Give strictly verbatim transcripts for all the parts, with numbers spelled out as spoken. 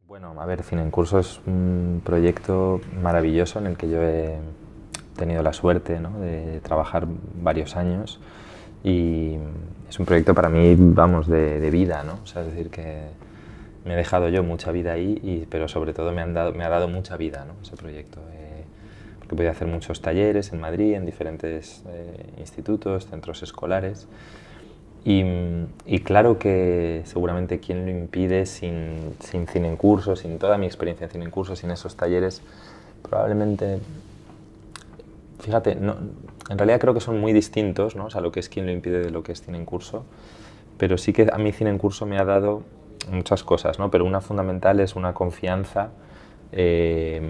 Bueno, a ver, Cine en Curso es un proyecto maravilloso en el que yo he tenido la suerte, ¿no?, de trabajar varios años, y es un proyecto para mí, vamos, de, de vida, ¿no? O sea, es decir, que me he dejado yo mucha vida ahí, y, pero sobre todo me, han dado, me ha dado mucha vida, ¿no?, ese proyecto. Eh, porque he podido hacer muchos talleres en Madrid, en diferentes eh, institutos, centros escolares. Y, y claro que seguramente quien lo impide sin, sin Cine en Curso, sin toda mi experiencia en Cine en Curso, sin esos talleres, probablemente, fíjate, no, en realidad creo que son muy distintos, ¿no? O sea, lo que es Quien lo impide de lo que es Cine en Curso, pero sí que a mí Cine en Curso me ha dado muchas cosas, ¿no? Pero una fundamental es una confianza eh,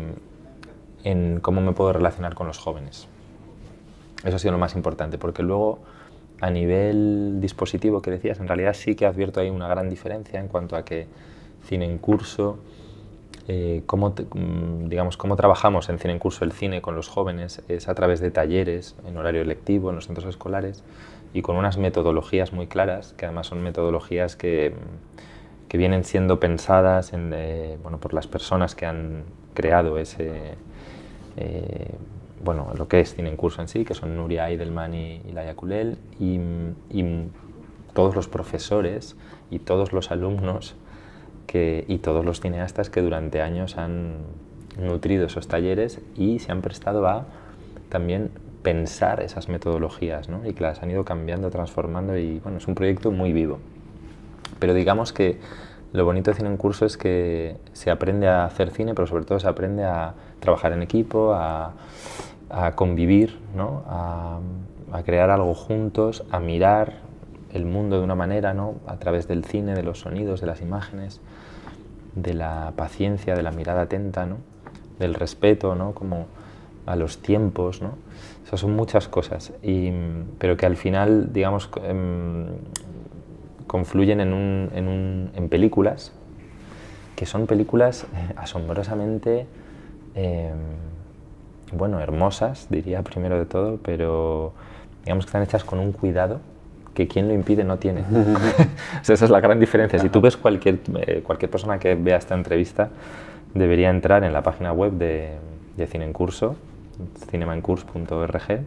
en cómo me puedo relacionar con los jóvenes. Eso ha sido lo más importante, porque luego, a nivel dispositivo que decías, en realidad sí que advierto ahí una gran diferencia en cuanto a que Cine en Curso, eh, cómo, te, digamos, cómo trabajamos en Cine en Curso el cine con los jóvenes es a través de talleres en horario lectivo en los centros escolares y con unas metodologías muy claras, que además son metodologías que, que vienen siendo pensadas en, eh, bueno, por las personas que han creado ese... Eh, bueno, lo que es Cine en Curso en sí, que son Nuria Eidelman y, y Laia Culel, y, y todos los profesores y todos los alumnos que, y todos los cineastas que durante años han nutrido esos talleres y se han prestado a también pensar esas metodologías, ¿no? Y que las han ido cambiando, transformando, y bueno, es un proyecto muy vivo. Pero digamos que lo bonito de Cine en Curso es que se aprende a hacer cine, pero sobre todo se aprende a trabajar en equipo, a, a convivir, ¿no? a, a crear algo juntos, a mirar el mundo de una manera, ¿no?, a través del cine, de los sonidos, de las imágenes, de la paciencia, de la mirada atenta, ¿no?, del respeto, ¿no?, como a los tiempos, ¿no? O sea, son muchas cosas, y, pero que al final, digamos, eh, confluyen en, un, en, un, en películas que son películas eh, asombrosamente, eh, bueno, hermosas, diría primero de todo, pero digamos que están hechas con un cuidado que Quien lo impide no tiene. O sea, esa es la gran diferencia. Si tú ves cualquier, eh, cualquier persona que vea esta entrevista, debería entrar en la página web de, de Cine en Curso, cinema en curso punto org,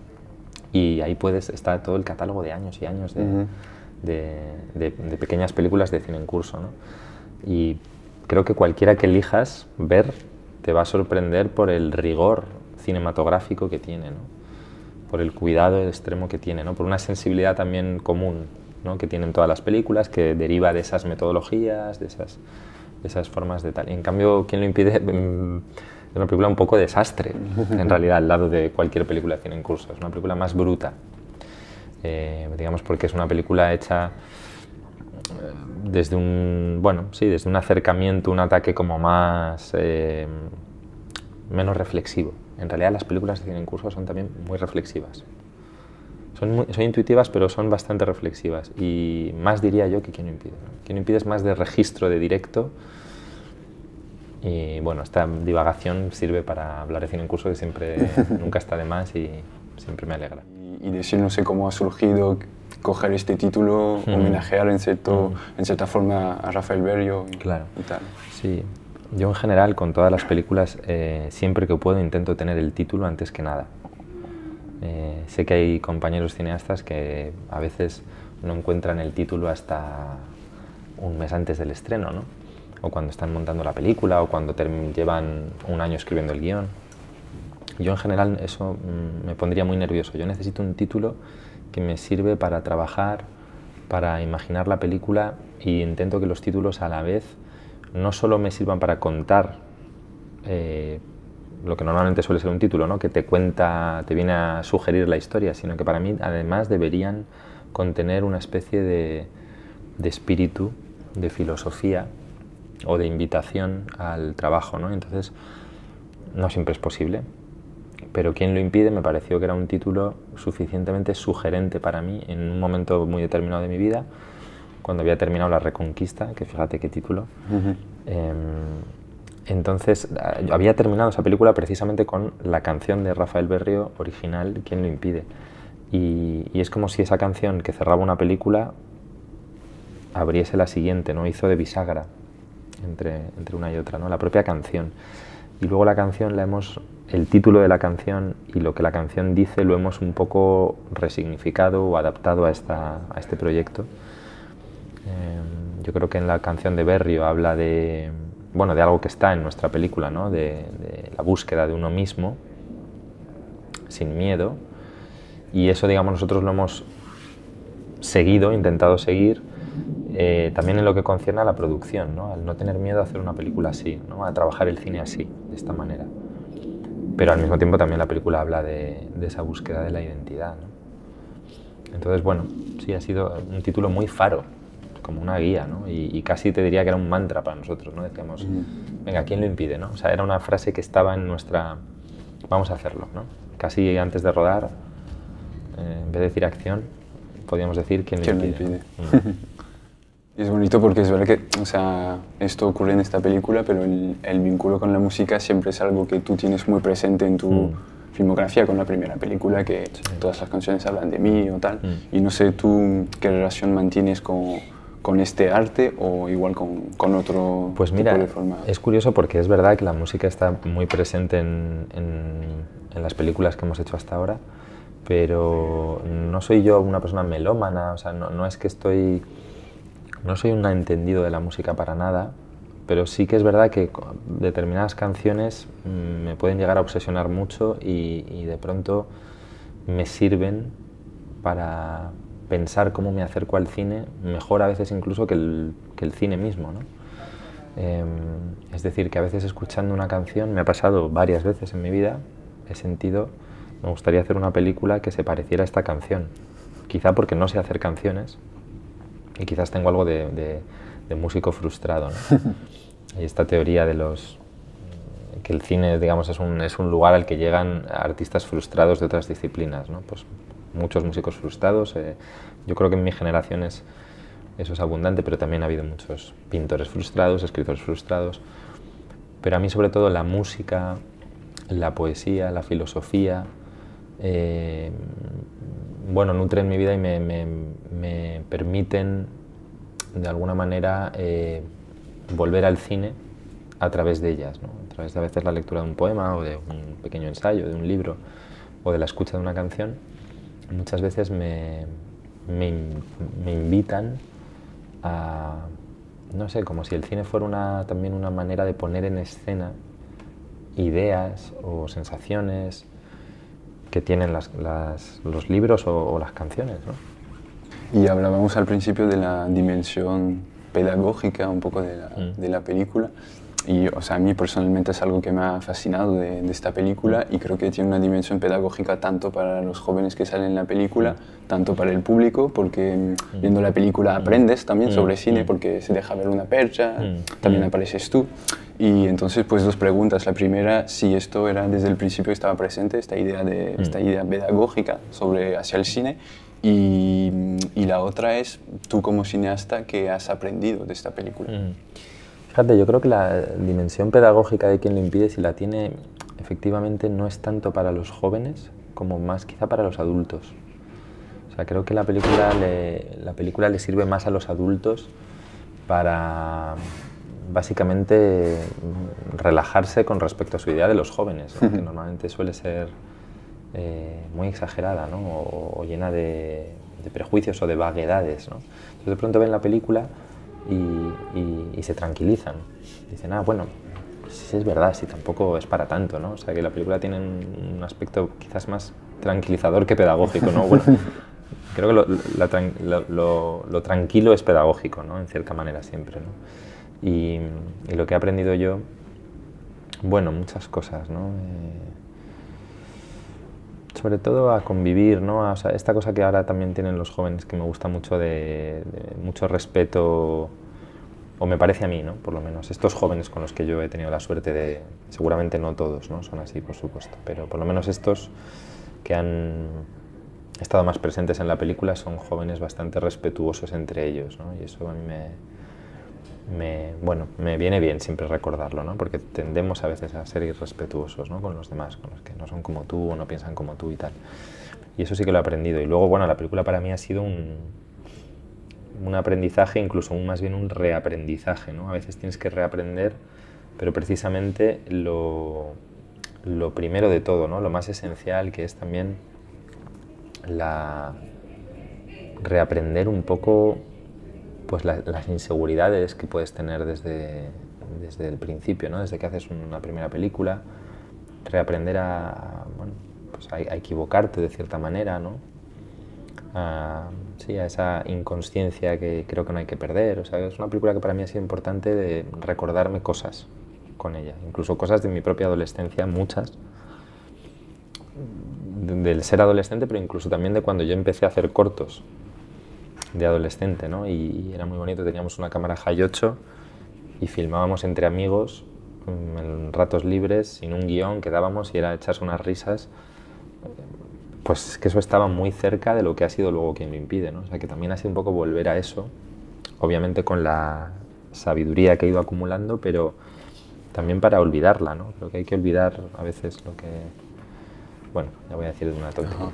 y ahí puedes, está todo el catálogo de años y años de, uh-huh. de, de, de pequeñas películas de Cine en Curso, ¿no? Y creo que cualquiera que elijas ver te va a sorprender por el rigor cinematográfico que tiene, ¿no?, por el cuidado extremo que tiene, ¿no?, por una sensibilidad también común, ¿no?, que tienen todas las películas, que deriva de esas metodologías, de esas, de esas formas de tal. Y en cambio, Quien lo impide es una película un poco desastre, en realidad, al lado de cualquier película de Cine en Curso. Es una película más bruta, eh, digamos, porque es una película hecha desde un, bueno, sí, desde un acercamiento, un ataque como más, eh, menos reflexivo. En realidad las películas de Cine en Curso son también muy reflexivas. Son, muy, son intuitivas, pero son bastante reflexivas, y más diría yo que Quien lo impide, ¿no? Quien lo impide es más de registro, de directo, y bueno, esta divagación sirve para hablar de Cine en Curso, que siempre, nunca está de más y siempre me alegra. Y, y decir, no sé cómo ha surgido coger este título, mm. homenajear en, cierto, mm. en cierta forma a Rafael Berrio y, claro. y tal. Sí, yo en general con todas las películas, eh, siempre que puedo intento tener el título antes que nada. Eh, sé que hay compañeros cineastas que a veces no encuentran el título hasta un mes antes del estreno, ¿no?, o cuando están montando la película, o cuando llevan un año escribiendo el guión. Yo en general eso mm, me pondría muy nervioso. Yo necesito un título que me sirve para trabajar, para imaginar la película, y intento que los títulos a la vez no solo me sirvan para contar eh, lo que normalmente suele ser un título, ¿no?, que te cuenta, te viene a sugerir la historia, sino que para mí además deberían contener una especie de, de espíritu, de filosofía o de invitación al trabajo, ¿no? Entonces, no siempre es posible, pero Quien lo impide me pareció que era un título suficientemente sugerente para mí en un momento muy determinado de mi vida, cuando había terminado La Reconquista, que fíjate qué título. Uh-huh. eh, entonces, yo había terminado esa película precisamente con la canción de Rafael Berrio original, Quien lo impide. Y, y es como si esa canción que cerraba una película abriese la siguiente, ¿no?, hizo de bisagra. entre, entre una y otra, ¿no? La propia canción. Y luego la canción la hemos, el título de la canción y lo que la canción dice lo hemos un poco resignificado o adaptado a, esta, a este proyecto. Eh, yo creo que en la canción de Berrio habla de, bueno, de algo que está en nuestra película, ¿no? de, de la búsqueda de uno mismo, sin miedo, y eso, digamos, nosotros lo hemos seguido, intentado seguir, eh, también en lo que concierne a la producción, ¿no? Al no tener miedo a hacer una película así, ¿no? A trabajar el cine así, de esta manera. Pero al mismo tiempo también la película habla de, de esa búsqueda de la identidad, ¿no? Entonces, bueno, sí, ha sido un título muy faro, como una guía, ¿no? Y, y casi te diría que era un mantra para nosotros, ¿no? Decíamos, venga, ¿quién lo impide, no? O sea, era una frase que estaba en nuestra... Vamos a hacerlo, ¿no? Casi antes de rodar, eh, en vez de decir acción, podíamos decir quién lo ¿Quién impide. lo impide? ¿No? Y es bonito porque es verdad que, o sea, esto ocurre en esta película, pero el, el vínculo con la música siempre es algo que tú tienes muy presente en tu mm. filmografía, con la primera película, que sí. todas las canciones hablan de mí o tal. Mm. Y no sé tú qué relación mantienes con, con este arte o igual con, con otro pues mira, tipo de forma. Es curioso porque es verdad que la música está muy presente en, en, en las películas que hemos hecho hasta ahora, pero no soy yo una persona melómana, o sea, no, no es que estoy... No soy un entendido de la música para nada, pero sí que es verdad que determinadas canciones me pueden llegar a obsesionar mucho y, y de pronto me sirven para pensar cómo me acerco al cine, mejor a veces incluso que el, que el cine mismo, ¿no? Eh, es decir, que a veces escuchando una canción, me ha pasado varias veces en mi vida, he sentido, me gustaría hacer una película que se pareciera a esta canción, quizá porque no sé hacer canciones, y quizás tengo algo de, de, de músico frustrado, ¿no? Hay esta teoría de los... que el cine, digamos, es un, es un lugar al que llegan artistas frustrados de otras disciplinas, ¿no? Pues muchos músicos frustrados, eh, yo creo que en mi generación es, eso es abundante, pero también ha habido muchos pintores frustrados, escritores frustrados, pero a mí sobre todo la música, la poesía, la filosofía, eh, bueno, nutren mi vida y me, me, me permiten de alguna manera eh, volver al cine a través de ellas, ¿no? A través de a veces la lectura de un poema o de un pequeño ensayo, de un libro o de la escucha de una canción. Muchas veces me, me, me invitan a, no sé, como si el cine fuera una, también una manera de poner en escena ideas o sensaciones que tienen las, las, los libros o, o las canciones, ¿no? Y hablábamos al principio de la dimensión pedagógica un poco de la, mm. de la película. Y, o sea, a mí personalmente es algo que me ha fascinado de, de esta película y creo que tiene una dimensión pedagógica tanto para los jóvenes que salen en la película, tanto para el público, porque viendo la película aprendes también sobre cine, porque se deja ver una percha, también apareces tú. Y entonces, pues dos preguntas. La primera, si esto era desde el principio estaba presente, esta idea, de, esta idea pedagógica sobre, hacia el cine. Y, y la otra es, tú como cineasta, ¿qué has aprendido de esta película? Mm. Fíjate, yo creo que la dimensión pedagógica de Quién lo impide, si la tiene, efectivamente no es tanto para los jóvenes como más quizá para los adultos. O sea, creo que la película le, la película le sirve más a los adultos para básicamente relajarse con respecto a su idea de los jóvenes, ¿no? Que normalmente suele ser eh, muy exagerada, ¿no? o, o llena de, de prejuicios o de vaguedades, ¿no? Entonces de pronto ven la película y, y, y se tranquilizan. Dicen, ah, bueno, si es verdad, si tampoco es para tanto, ¿no? O sea, que la película tiene un, un aspecto quizás más tranquilizador que pedagógico, ¿no? Bueno, creo que lo, la, lo, lo, lo tranquilo es pedagógico, ¿no? En cierta manera siempre, ¿no? Y, y lo que he aprendido yo, bueno, muchas cosas, ¿no? Eh, sobre todo a convivir, ¿no? O sea, esta cosa que ahora también tienen los jóvenes que me gusta mucho de, de mucho respeto, o me parece a mí, ¿no? Por lo menos estos jóvenes con los que yo he tenido la suerte de, seguramente no todos, ¿no? Son así, por supuesto, pero por lo menos estos que han estado más presentes en la película son jóvenes bastante respetuosos entre ellos, ¿no? Y eso a mí me... Me, bueno, me viene bien siempre recordarlo, ¿no? Porque tendemos a veces a ser irrespetuosos, ¿no? Con los demás, con los que no son como tú o no piensan como tú y tal. Y eso sí que lo he aprendido. Y luego, bueno, la película para mí ha sido un, un aprendizaje, incluso un, más bien un reaprendizaje, ¿no? A veces tienes que reaprender, pero precisamente lo, lo primero de todo, ¿no? Lo más esencial, que es también la, reaprender un poco pues, la, las inseguridades que puedes tener desde, desde el principio, ¿no? Desde que haces una primera película, reaprender a, a, bueno, pues a, a equivocarte de cierta manera, ¿no? A, sí, a esa inconsciencia que creo que no hay que perder. O sea, es una película que para mí ha sido importante de recordarme cosas con ella, incluso cosas de mi propia adolescencia, muchas, del ser adolescente, pero incluso también de cuando yo empecé a hacer cortos de adolescente, ¿no? Y era muy bonito, teníamos una cámara High ocho y filmábamos entre amigos en ratos libres, sin un guión, quedábamos y era echarse unas risas. Pues es que eso estaba muy cerca de lo que ha sido luego Quien lo impide, ¿no? O sea, que también ha sido un poco volver a eso, obviamente con la sabiduría que he ido acumulando, pero también para olvidarla, ¿no? Creo que hay que olvidar a veces lo que... Bueno, ya voy a decir de una tontería.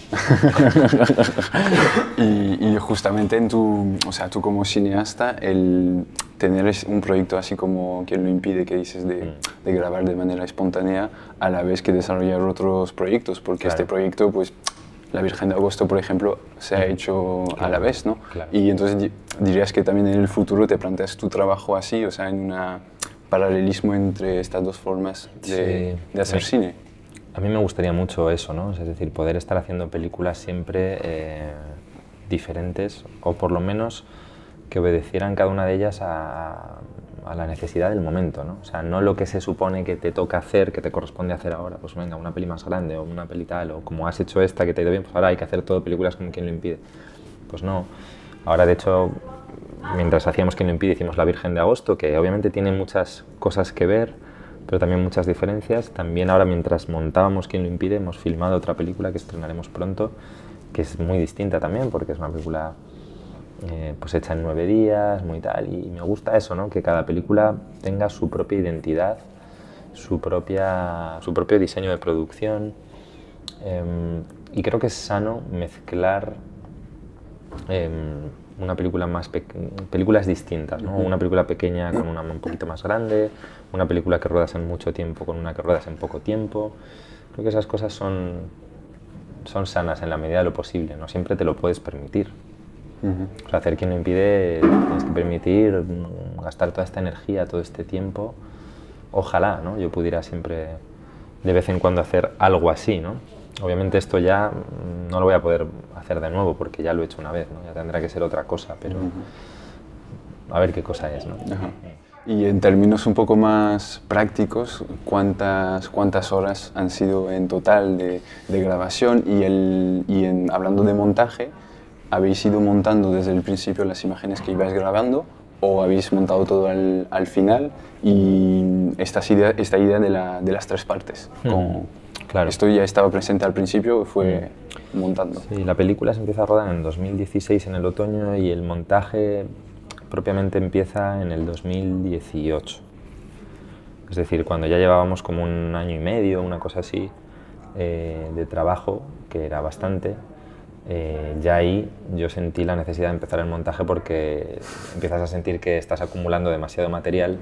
y, y justamente en tu, o sea, tú como cineasta, el tener un proyecto así como Quien lo impide, que dices de, mm. de grabar de manera espontánea, a la vez que desarrollar otros proyectos, porque claro. este proyecto, pues, La Virgen de Agosto, por ejemplo, se ha hecho claro. a la vez, ¿no? Claro. Y entonces dirías que también en el futuro te planteas tu trabajo así, o sea, en un paralelismo entre estas dos formas de, sí. de hacer sí. cine. A mí me gustaría mucho eso, ¿no? Es decir, poder estar haciendo películas siempre eh, diferentes, o por lo menos que obedecieran cada una de ellas a, a la necesidad del momento, ¿no? O sea, no lo que se supone que te toca hacer, que te corresponde hacer ahora, pues venga, una peli más grande o una peli tal, o como has hecho esta que te ha ido bien, pues ahora hay que hacer todo películas como Quien lo impide. Pues no. Ahora, de hecho, mientras hacíamos Quien lo impide, hicimos La Virgen de Agosto, que obviamente tiene muchas cosas que ver, pero también muchas diferencias. También ahora, mientras montábamos Quien lo impide, hemos filmado otra película que estrenaremos pronto, que es muy distinta también, porque es una película eh, pues hecha en nueve días, muy tal, y me gusta eso, ¿no? Que cada película tenga su propia identidad, su, propia, su propio diseño de producción, eh, y creo que es sano mezclar eh, una película más películas distintas, ¿no? Una película pequeña con una un poquito más grande, una película que ruedas en mucho tiempo con una que ruedas en poco tiempo. Creo que esas cosas son, son sanas en la medida de lo posible, no siempre te lo puedes permitir. Uh-huh. O sea, hacer Quien lo impide, tienes que permitir gastar toda esta energía, todo este tiempo. Ojalá, ¿no? Yo pudiera siempre de vez en cuando hacer algo así, ¿no? Obviamente esto ya no lo voy a poder hacer de nuevo porque ya lo he hecho una vez, ¿no? Ya tendrá que ser otra cosa, pero uh-huh. a ver qué cosa es, ¿no? Uh-huh. Y en términos un poco más prácticos, ¿cuántas, cuántas horas han sido en total de, de grabación? Y, el, y en, hablando de montaje, ¿habéis ido montando desde el principio las imágenes que ibais grabando o habéis montado todo al, al final? Y esta idea, esta idea de, la, de las tres partes, uh-huh. con, Claro. Esto ya estaba presente al principio, fue mm. montando. Sí, la película se empieza a rodar en dos mil dieciséis, en el otoño, y el montaje propiamente empieza en el dos mil dieciocho. Es decir, cuando ya llevábamos como un año y medio, una cosa así, eh, de trabajo, que era bastante, eh, ya ahí yo sentí la necesidad de empezar el montaje porque empiezas a sentir que estás acumulando demasiado material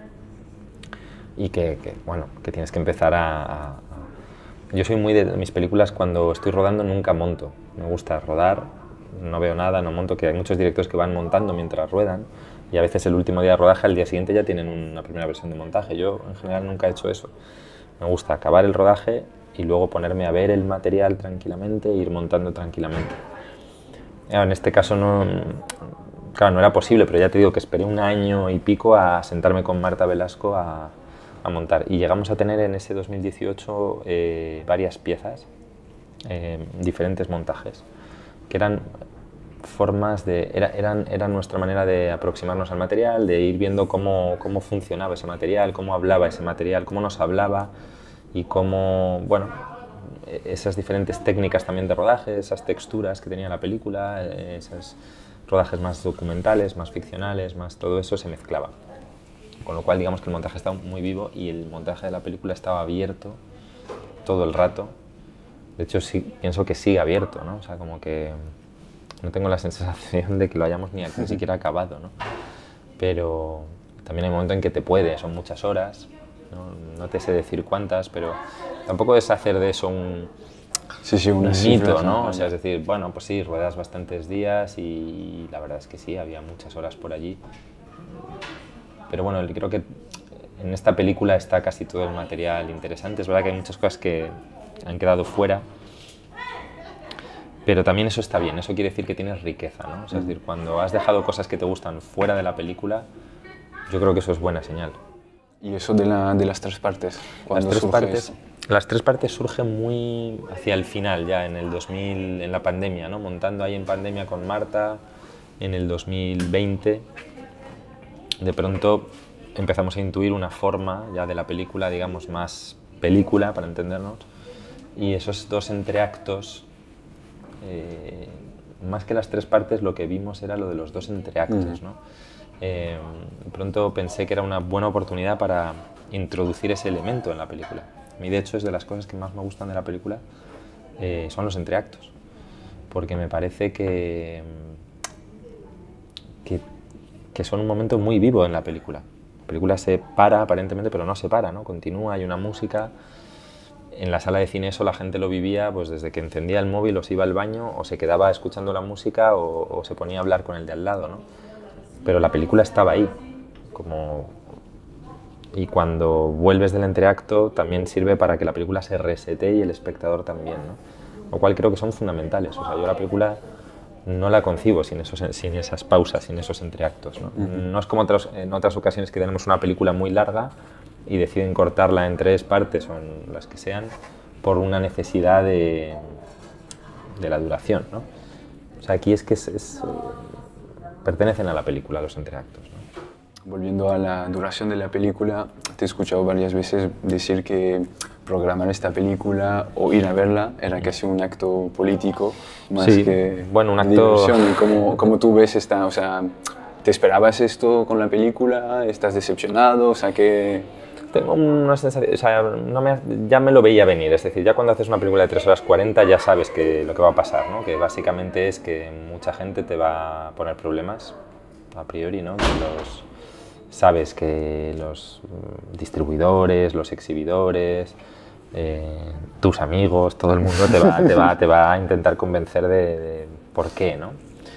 y que, que, bueno, que tienes que empezar a... a Yo soy muy de mis películas, cuando estoy rodando nunca monto. Me gusta rodar, no veo nada, no monto, que hay muchos directores que van montando mientras ruedan y a veces el último día de rodaje, al día siguiente ya tienen una primera versión de montaje. Yo en general nunca he hecho eso. Me gusta acabar el rodaje y luego ponerme a ver el material tranquilamente e ir montando tranquilamente. En este caso no, claro, no era posible, pero ya te digo que esperé un año y pico a sentarme con Marta Velasco a a montar, y llegamos a tener en ese dos mil dieciocho eh, varias piezas, eh, diferentes montajes, que eran formas de... Era, eran, eran nuestra manera de aproximarnos al material, de ir viendo cómo, cómo funcionaba ese material, cómo hablaba ese material, cómo nos hablaba y cómo, bueno, esas diferentes técnicas también de rodaje, esas texturas que tenía la película, esos rodajes más documentales, más ficcionales, más todo eso se mezclaba. Con lo cual, digamos que el montaje estaba muy vivo y el montaje de la película estaba abierto todo el rato. De hecho, sí, pienso que sigue abierto, ¿no? O sea, como que no tengo la sensación de que lo hayamos ni, ni siquiera acabado, ¿no? Pero también hay un momento en que te puede, son muchas horas, no, no te sé decir cuántas, pero tampoco es hacer de eso un, sí, sí, un mito, ¿no? O sea, es decir, bueno, pues sí, ruedas bastantes días y la verdad es que sí, había muchas horas por allí. Pero bueno, creo que en esta película está casi todo el material interesante. Es verdad que hay muchas cosas que han quedado fuera, pero también eso está bien, eso quiere decir que tienes riqueza, ¿no? O sea, es decir, cuando has dejado cosas que te gustan fuera de la película, yo creo que eso es buena señal. ¿Y eso de, la, de las tres partes? Las tres partes, las tres partes surgen muy hacia el final, ya en el dos mil, en la pandemia, ¿no? Montando ahí en pandemia con Marta, en el dos mil veinte, de pronto empezamos a intuir una forma ya de la película, digamos, más película, para entendernos, y esos dos entreactos, eh, más que las tres partes, lo que vimos era lo de los dos entreactos, ¿no? Eh, de pronto pensé que era una buena oportunidad para introducir ese elemento en la película. A mí, de hecho, es de las cosas que más me gustan de la película, eh, son los entreactos, porque me parece que, que, que son un momento muy vivo en la película. La película se para aparentemente, pero no se para, ¿no? Continúa, hay una música. En la sala de cine eso la gente lo vivía pues desde que encendía el móvil o se iba al baño o se quedaba escuchando la música o, o se ponía a hablar con el de al lado, ¿no? Pero la película estaba ahí, como... y cuando vuelves del entreacto también sirve para que la película se resete y el espectador también, ¿no? Lo cual creo que son fundamentales. O sea, yo la película no la concibo sin, esos, sin esas pausas, sin esos entreactos, ¿no? Uh-huh. No es como otras, en otras ocasiones que tenemos una película muy larga y deciden cortarla en tres partes o en las que sean por una necesidad de, de la duración, ¿no? O sea, aquí es que es, es, pertenecen a la película los entreactos, ¿no? Volviendo a la duración de la película, te he escuchado varias veces decir que programar esta película o ir a verla era casi un acto político más sí, que bueno, un acto... diversión. ¿Cómo, cómo tú ves esta, o sea, ¿te esperabas esto con la película? ¿Estás decepcionado? O sea, que... Tengo una sensación, o sea, no me, ya me lo veía venir, es decir, ya cuando haces una película de tres horas cuarenta ya sabes que lo que va a pasar, ¿no? Que básicamente es que mucha gente te va a poner problemas, a priori, ¿no? Que los, sabes que los distribuidores, los exhibidores, eh, tus amigos, todo el mundo te va, te va, te va a intentar convencer de, de por qué, ¿no?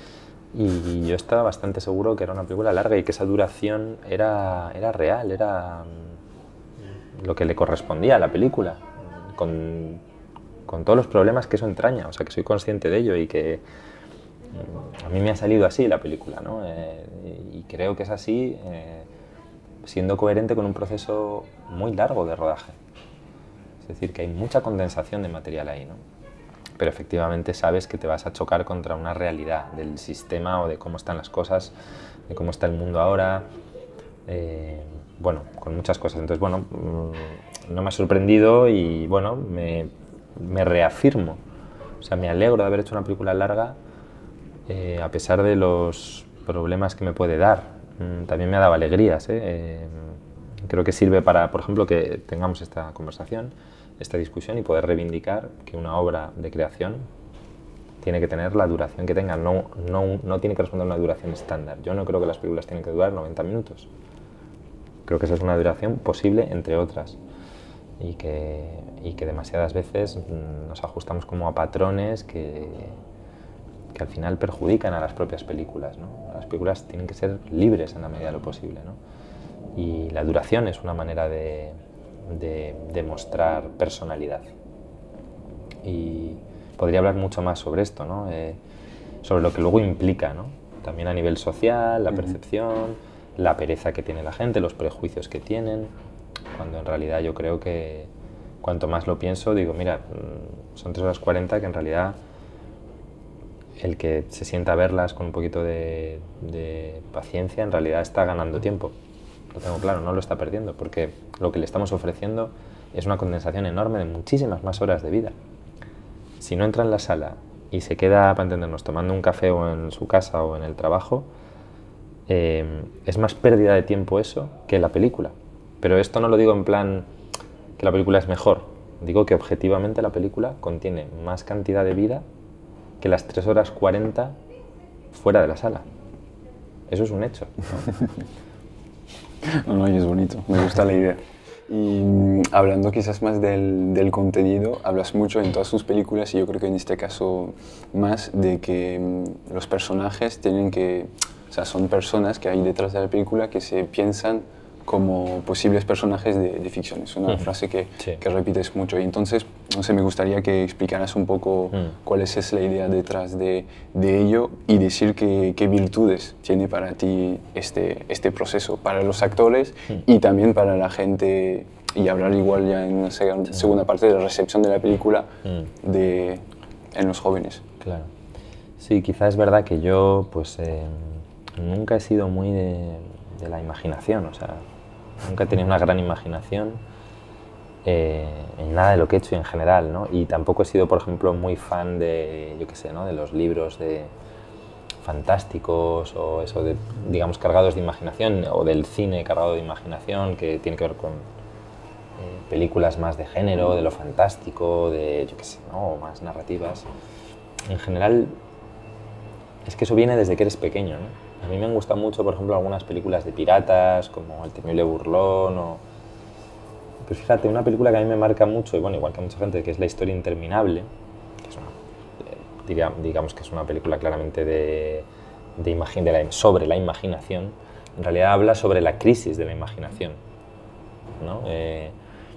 Y yo estaba bastante seguro que era una película larga y que esa duración era, era real, era lo que le correspondía a la película, con, con todos los problemas que eso entraña. O sea, que soy consciente de ello y que a mí me ha salido así la película, ¿no? Eh, y creo que es así, eh, siendo coherente con un proceso muy largo de rodaje. Es decir, que hay mucha condensación de material ahí, ¿no? Pero efectivamente sabes que te vas a chocar contra una realidad del sistema o de cómo están las cosas, de cómo está el mundo ahora, eh, bueno, con muchas cosas. Entonces, bueno, no me ha sorprendido y, bueno, me, me reafirmo. O sea, me alegro de haber hecho una película larga, eh, a pesar de los problemas que me puede dar. También me ha dado alegrías, ¿eh? Eh, creo que sirve para, por ejemplo, que tengamos esta conversación, esta discusión y poder reivindicar que una obra de creación tiene que tener la duración que tenga, no, no, no tiene que responder a una duración estándar. Yo no creo que las películas tienen que durar noventa minutos. Creo que esa es una duración posible, entre otras, y que, y que demasiadas veces nos ajustamos como a patrones que, que al final perjudican a las propias películas, ¿no? Las películas tienen que ser libres en la medida de lo posible, ¿no? Y la duración es una manera de, de, de mostrar personalidad. Y podría hablar mucho más sobre esto, ¿no? Eh, sobre lo que luego implica, ¿no? También a nivel social, la percepción, la pereza que tiene la gente, los prejuicios que tienen, cuando en realidad yo creo que cuanto más lo pienso, digo, mira, son tres horas cuarenta que en realidad el que se sienta a verlas con un poquito de, de paciencia en realidad está ganando tiempo. Lo tengo claro, no lo está perdiendo, porque lo que le estamos ofreciendo es una condensación enorme de muchísimas más horas de vida. Si no entra en la sala y se queda, para entendernos, tomando un café o en su casa o en el trabajo, eh, es más pérdida de tiempo eso que la película. Pero esto no lo digo en plan que la película es mejor, digo que objetivamente la película contiene más cantidad de vida que las tres horas cuarenta fuera de la sala. Eso es un hecho, ¿no? No, no, y es bonito, me gusta la idea. Y mm, hablando quizás más del, del contenido, hablas mucho en todas tus películas, y yo creo que en este caso más, de que mm, los personajes tienen que, o sea, son personas que hay detrás de la película que se piensan como posibles personajes de, de ficción. Es una mm. frase que, sí. que repites mucho. Y entonces, no sé, me gustaría que explicaras un poco mm. cuál es la idea detrás de, de ello, y decir que, qué virtudes tiene para ti este, este proceso, para los actores mm. y también para la gente, y hablar igual ya en una segunda parte de la recepción de la película mm. de, en los jóvenes. Claro. Sí, quizás es verdad que yo pues eh, nunca he sido muy de, de la imaginación, o sea, nunca he tenido una gran imaginación eh, en nada de lo que he hecho y en general, ¿no? Y tampoco he sido, por ejemplo, muy fan de, yo qué sé, ¿no? De los libros de fantásticos o eso de, digamos, cargados de imaginación, o del cine cargado de imaginación, que tiene que ver con eh, películas más de género, de lo fantástico, de, yo qué sé, ¿no? O más narrativas. En general, es que eso viene desde que eres pequeño, ¿no? A mí me han gustado mucho, por ejemplo, algunas películas de piratas, como El temible burlón, o... Pues fíjate, una película que a mí me marca mucho, y bueno, igual que a mucha gente, que es La historia interminable, que es una, eh, diría, digamos que es una película claramente de, de, imagi de la, sobre la imaginación. En realidad habla sobre la crisis de la imaginación, ¿no? Eh,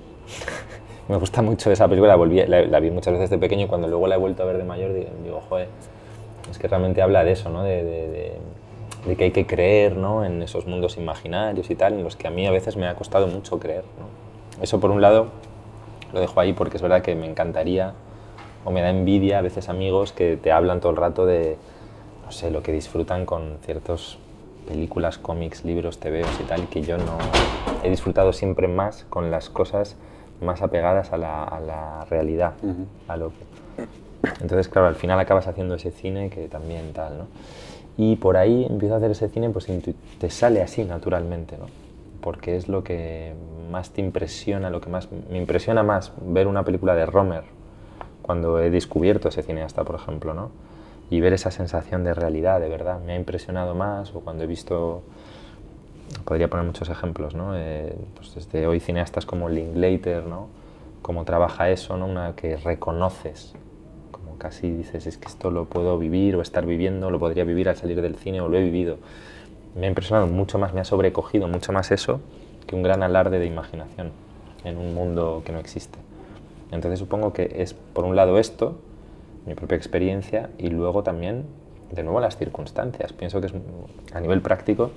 me gusta mucho esa película, la, volví, la, la vi muchas veces de pequeño, y cuando luego la he vuelto a ver de mayor, digo, joder, es que realmente habla de eso, ¿no? De, de, de, de que hay que creer, ¿no? En esos mundos imaginarios y tal, en los que a mí a veces me ha costado mucho creer, ¿no? Eso, por un lado, lo dejo ahí porque es verdad que me encantaría, o me da envidia a veces amigos que te hablan todo el rato de, no sé, lo que disfrutan con ciertas películas, cómics, libros, tebeos y tal, y que yo no he disfrutado siempre más con las cosas más apegadas a la, a la realidad, uh-huh. a lo que... Entonces, claro, al final acabas haciendo ese cine que también tal, ¿no? Y por ahí empiezo a hacer ese cine, pues te sale así naturalmente, ¿no? Porque es lo que más te impresiona, lo que más me impresiona más ver una película de Rohmer cuando he descubierto ese cineasta, por ejemplo, ¿no? Y ver esa sensación de realidad, de verdad, me ha impresionado más, o cuando he visto, podría poner muchos ejemplos, ¿no? Eh, pues desde hoy cineastas como Linklater, ¿no? Cómo trabaja eso, ¿no? Una que reconoces, como casi dices, es que esto lo puedo vivir o estar viviendo, lo podría vivir al salir del cine o lo he vivido. Me ha impresionado mucho más, me ha sobrecogido mucho más eso que un gran alarde de imaginación en un mundo que no existe. Entonces supongo que es, por un lado, esto, mi propia experiencia, y luego también, de nuevo, las circunstancias. Pienso que es, a nivel práctico,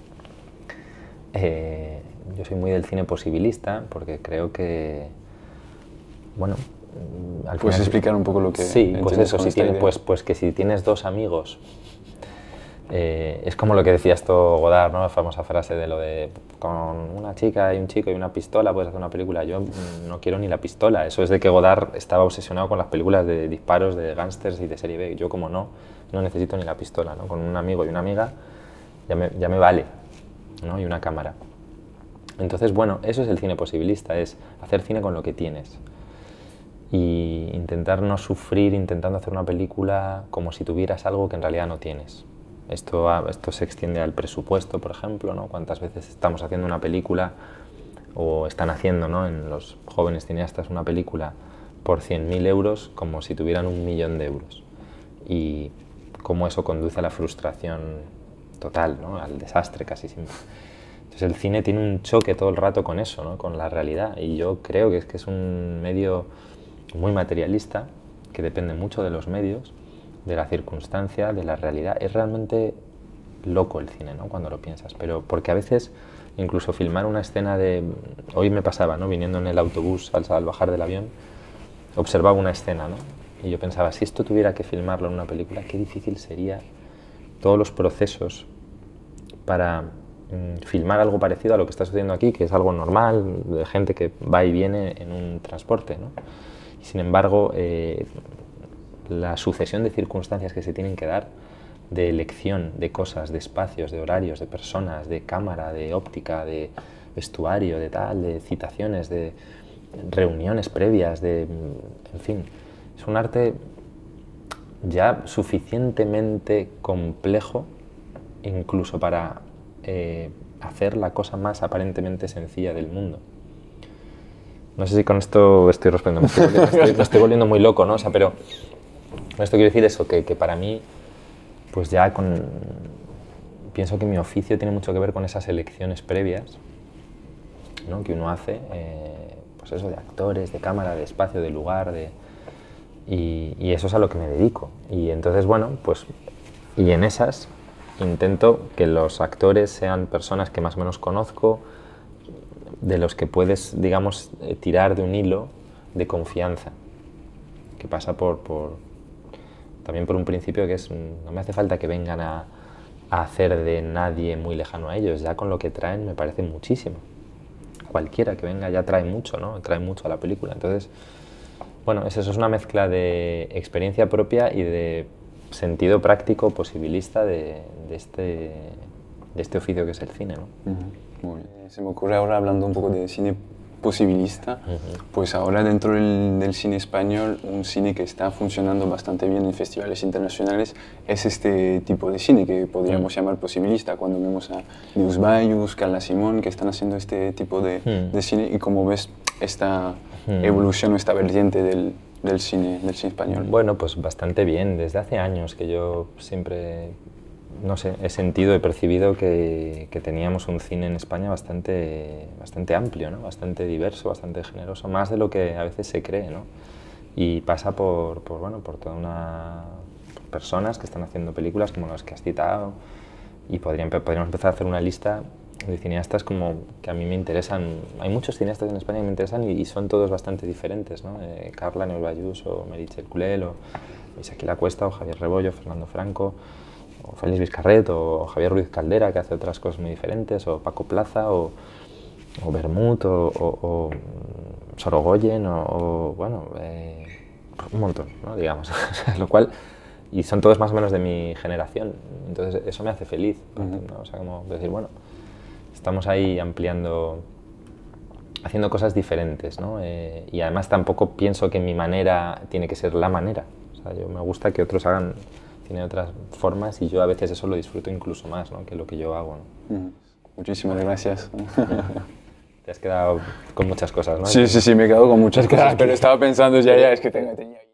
eh, yo soy muy del cine posibilista, porque creo que, bueno... Al ¿Puedes final, explicar un poco lo que... Sí, pues eso, si tiene, pues, pues que si tienes dos amigos... Eh, es como lo que decía esto Godard, ¿no? La famosa frase de lo de con una chica y un chico y una pistola puedes hacer una película. Yo no quiero ni la pistola. Eso es de que Godard estaba obsesionado con las películas de disparos, de gángsters y de serie B. Yo, como no, no necesito ni la pistola, ¿no? Con un amigo y una amiga ya me, ya me vale, ¿no? Y una cámara. Entonces, bueno, eso es el cine posibilista, es hacer cine con lo que tienes. Y intentar no sufrir intentando hacer una película como si tuvieras algo que en realidad no tienes. Esto, esto se extiende al presupuesto, por ejemplo, ¿no? Cuántas veces estamos haciendo una película, o están haciendo, ¿no? En los jóvenes cineastas una película por cien mil euros como si tuvieran un millón de euros. Y cómo eso conduce a la frustración total, ¿no? Al desastre casi siempre. Entonces el cine tiene un choque todo el rato con eso, ¿no? Con la realidad. Y yo creo que es, que es un medio muy materialista, que depende mucho de los medios, de la circunstancia, de la realidad. Es realmente loco el cine, ¿no? Cuando lo piensas, pero porque a veces incluso filmar una escena de... Hoy me pasaba, ¿no? Viniendo en el autobús al, al bajar del avión, observaba una escena, ¿no? Y yo pensaba, si esto tuviera que filmarlo en una película, qué difícil sería todos los procesos para mm, filmar algo parecido a lo que está sucediendo aquí, que es algo normal, de gente que va y viene en un transporte, ¿no? Y sin embargo, eh, la sucesión de circunstancias que se tienen que dar, de elección de cosas, de espacios, de horarios, de personas, de cámara, de óptica, de vestuario, de tal, de citaciones, de reuniones previas, de, en fin, es un arte ya suficientemente complejo incluso para eh, hacer la cosa más aparentemente sencilla del mundo. No sé si con esto estoy respondiendo, me estoy, me estoy, me estoy volviendo muy loco, ¿no? O sea, pero esto quiero decir eso, que, que para mí, pues ya con... Pienso que mi oficio tiene mucho que ver con esas elecciones previas, ¿no? Que uno hace, eh, pues eso, de actores, de cámara, de espacio, de lugar, de... Y, y eso es a lo que me dedico. Y entonces, bueno, pues... Y en esas intento que los actores sean personas que más o menos conozco, de los que puedes, digamos, tirar de un hilo de confianza, que pasa por, por también por un principio que es, no me hace falta que vengan a, a hacer de nadie muy lejano a ellos, ya con lo que traen me parece muchísimo. Cualquiera que venga ya trae mucho, ¿no? Trae mucho a la película. Entonces, bueno, eso es una mezcla de experiencia propia y de sentido práctico posibilista de, de, este, de este oficio que es el cine, ¿no? Uh-huh. Muy bien. Se me ocurre ahora, hablando un poco de cine posibilista, uh-huh. pues ahora dentro del, del cine español, un cine que está funcionando bastante bien en festivales internacionales es este tipo de cine que podríamos uh-huh. llamar posibilista, cuando vemos a Neus Bayus, Carla Simón, que están haciendo este tipo de, uh-huh. de cine, y cómo ves esta uh-huh. evolución o esta vertiente del, del, cine, del cine español. Bueno, pues bastante bien, desde hace años que yo siempre... No sé, he sentido, he percibido que, que teníamos un cine en España bastante, bastante amplio, ¿no? Bastante diverso, bastante generoso, más de lo que a veces se cree, ¿no? Y pasa por, por, bueno, por toda una... Por personas que están haciendo películas como las que has citado, y podrían, podríamos empezar a hacer una lista de cineastas como que a mí me interesan. Hay muchos cineastas en España que me interesan y, y son todos bastante diferentes, ¿no? Eh, Carla, Neus Bayus, o Meritxell Culel, o Isaki Lacuesta, o Javier Rebollo, Fernando Franco, o Félix Vizcarret, o Javier Ruiz Caldera, que hace otras cosas muy diferentes, o Paco Plaza, o, o Bermud, o, o, o Sorogoyen, o, o bueno, eh, un montón, ¿no? Digamos, lo cual, y son todos más o menos de mi generación, entonces eso me hace feliz, ¿no? O sea, como decir, bueno, estamos ahí ampliando, haciendo cosas diferentes, ¿no? Eh, y además tampoco pienso que mi manera tiene que ser la manera, o sea, yo me gusta que otros hagan tiene otras formas y yo a veces eso lo disfruto incluso más, ¿no? Que lo que yo hago, ¿no? Mm. Muchísimas gracias. Te has quedado con muchas cosas, ¿no? Sí, sí, sí, me he quedado con muchas cosas, pero estaba pensando ya, ya, es que tenía...